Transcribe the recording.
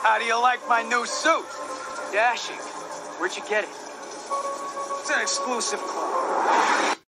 How do you like my new suit? Dashing. Where'd you get it? It's an exclusive club.